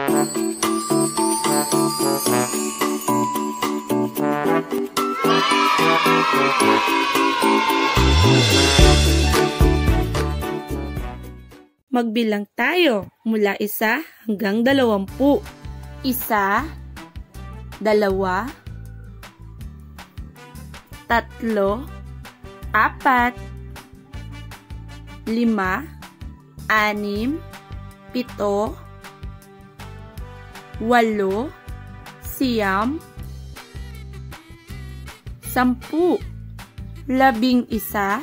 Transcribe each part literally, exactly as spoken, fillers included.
Magbilang tayo mula isa hanggang dalawampu. Isa, dalawa, tatlo, apat, lima, anim, pito, walo, siyam, sampu, labing isa,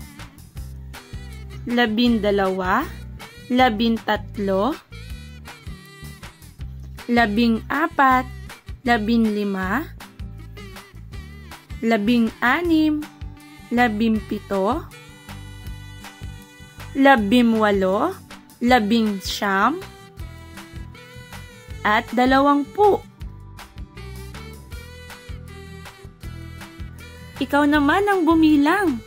labing dalawa, labing tatlo, labing apat, labing lima, labing anim, labing pito, labing walo, labing siyam, at dalawampu. Ikaw naman ang bumilang.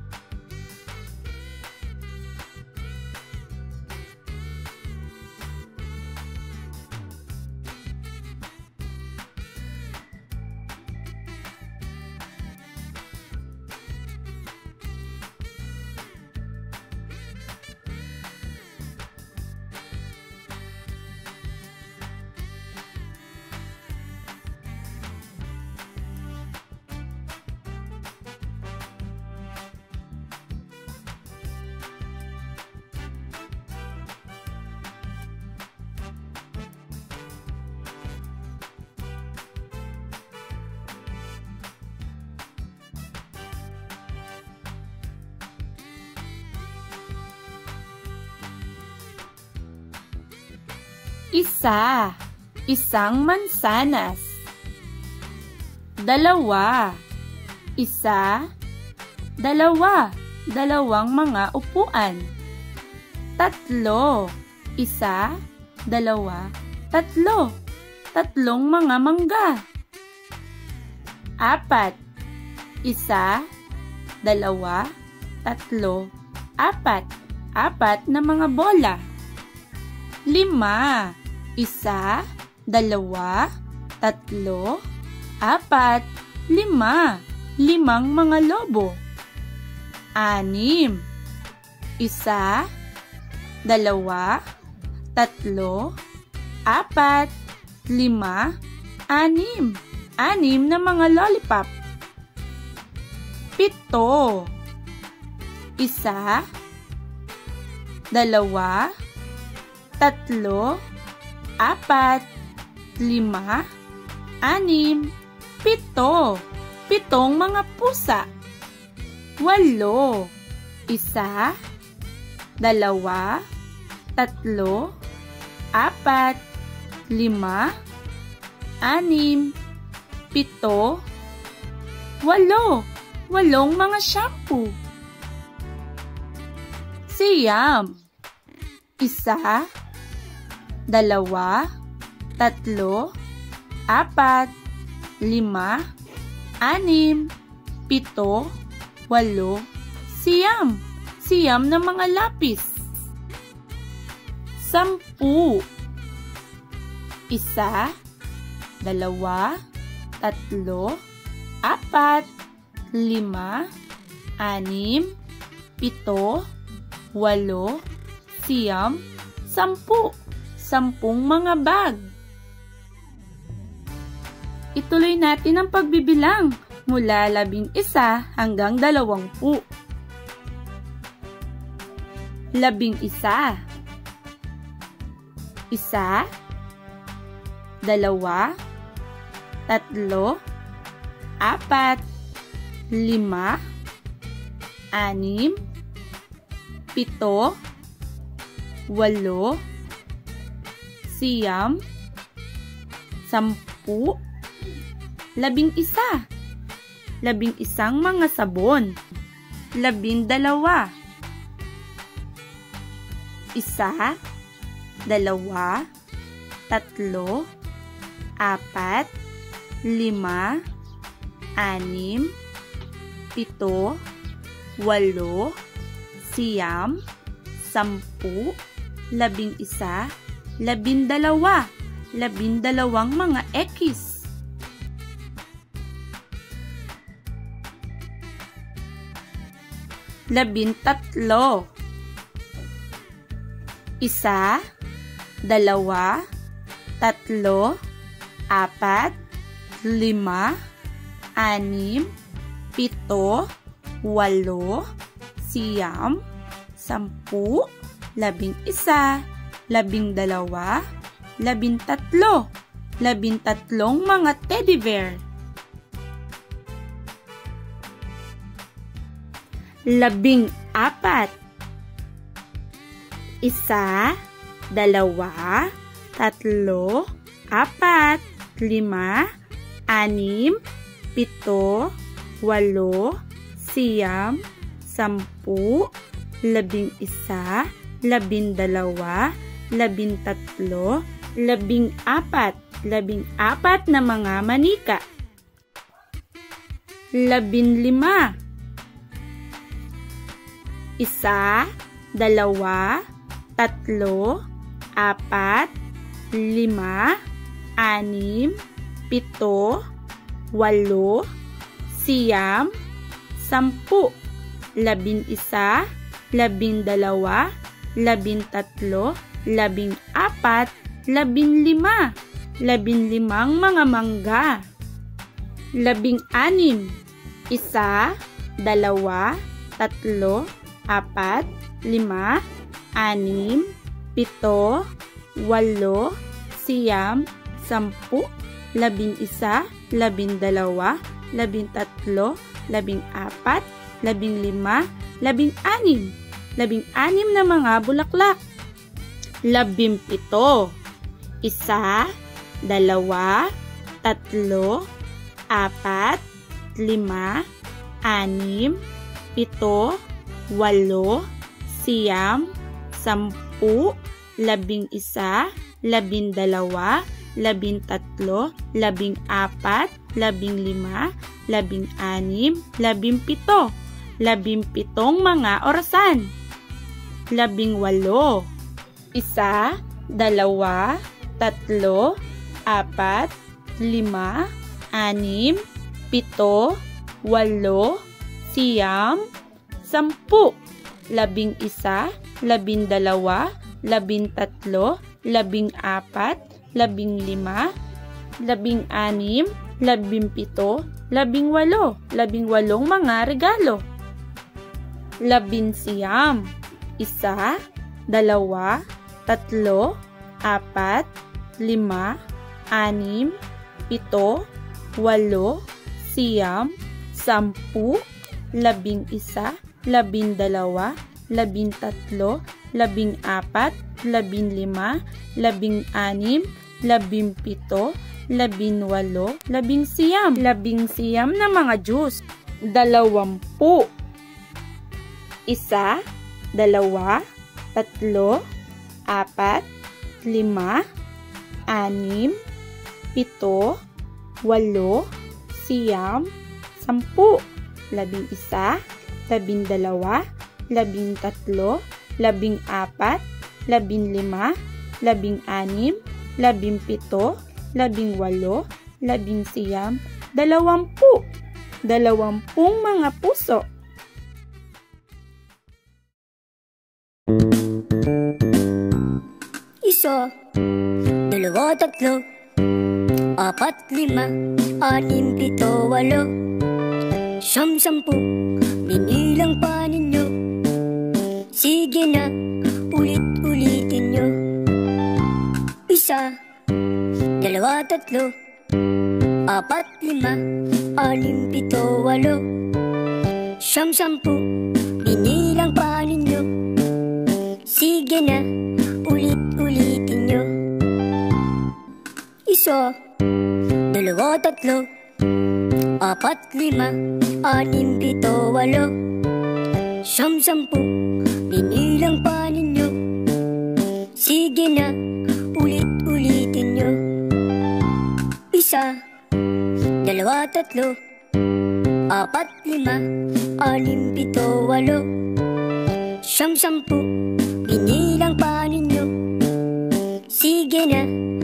Isa, isang mansanas. Dalawa, isa, dalawa, dalawang mga upuan. Tatlo, isa, dalawa, tatlo, tatlong mga mangga. Apat, isa, dalawa, tatlo, apat, apat na mga bola. Lima, isa, dalawa, tatlo, apat, lima, limang mga lobo. Anim, isa, dalawa, tatlo, apat, lima, anim, anim na mga lollipop. Pito, isa, dalawa, tatlo, apat, lima, anim, pito, pitong mga pusa. Walo, isa, dalawa, tatlo, apat, lima, anim, pito, walo, walong mga shampoo. Siyam, isa, dalawa, tatlo, apat, lima, anim, pito, walo, siyam. Siyam na mga lapis. Sampu. Isa, dalawa, tatlo, apat, lima, anim, pito, walo, siyam, sampu. Sampung mga bag. Ituloy natin ang pagbibilang mula labing isa hanggang dalawampu. Labing isa. Isa, dalawa, tatlo, apat, lima, anim, pito, walo, siyam, sampu, labing isa, labing isang mga sabon, labing dalawa, isa, dalawa, tatlo, apat, lima, anim, pito, walo, siyam, sampu, labing isa, labing dalawa, labindalawang mga X. Labintatlo. Isa, dalawa, tatlo, apat, lima, anim, pito, walo, siyam, sampu, labing isa, labing dalawa, labintatlo, labintatlong mga teddy bear. Labing apat. Isa, dalawa, tatlo, apat, lima, anim, pito, walo, siyam, sampu, labing isa, labing dalawa, labing tatlo, labing apat, labing apat na mga manika. Labing lima. Isa, dalawa, tatlo, apat, lima, anim, pito, walo, siyam, sampu, labing isa, labing dalawa, labing tatlo, labing apat, labing lima, labing limang mga mangga. Labing anim. Isa, dalawa, tatlo, apat, lima, anim, pito, walo, siyam, sampu, labing isa, labing dalawa, labing tatlo, labing apat, labing lima, labing anim, labing anim na mga bulaklak. Labing pito. Isa, dalawa, tatlo, apat, lima, anim, pito, walo, siyam, sampu, labing isa, labing dalawa, labing tatlo, labing apat, labing lima, labing anim, labing pito, labing pitong mga orasan. Labing walo. Isa, dalawa, tatlo, apat, lima, anim, pito, walo, siyam, sampu, labing isa, labing dalawa, labing tatlo, labing apat, labing lima, labing anim, labing pito, labing walo, labing walong mga regalo. Labing siyam. Isa, dalawa, tatlo, apat, lima, anim, pito, walo, siyam, sampu, labing isa, labing dalawa, labing tatlo, labing apat, labing lima, labing anim, labing pito, labing walo, labing siyam, labing siyam na mga juice. Dalawampu. Isa, dalawa, tatlo, apat, lima, anim, pito, walo, siyam, sampu, labing isa, labing dalawa, labing tatlo, labing apat, labing lima, labing anim, labing pito, labing walo, labing siyam, dalawampu, dalawampung mga puso. Isa, dalawa, tatlo, apat, lima, anim, pito, walo, siyam, sampu, binilang pa ninyo. Sige na, ulit-ulitin nyo. Isa, dalawa, tatlo, apat, lima, anim, pito, walo, siyam, sampu, binilang pa ninyo. Sige na, ulit-ulitin nyo. Isa, dalawa, tatlo, apat, lima, anim, pito, walo, siyam, sampu, binilang pa ninyo. Sige na, ulit-ulitin nyo. Isa, dalawa, tatlo, apat, lima, anim, pito, walo, siyam, sampu, binilang pa ninyo. Sige na,